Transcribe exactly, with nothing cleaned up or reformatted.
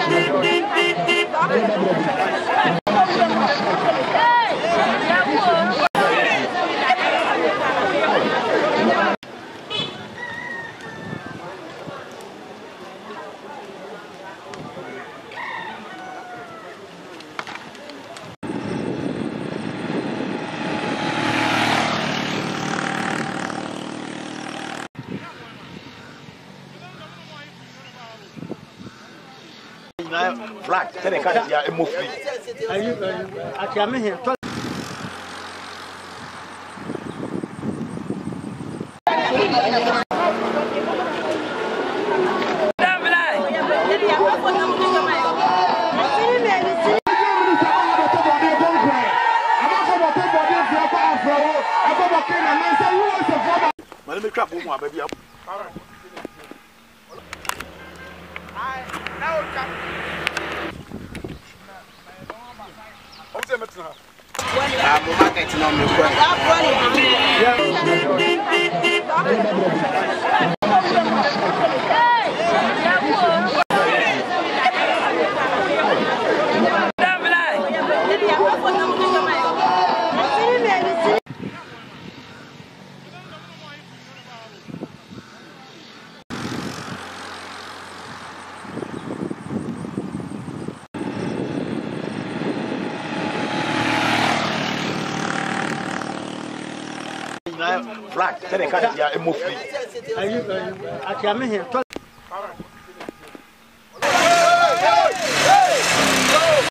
Black, tell the cat here, a move. Are you actually here? Let me trap one, baby. I'm marketing on the Black, tell the cat here, a move. Are you actually here?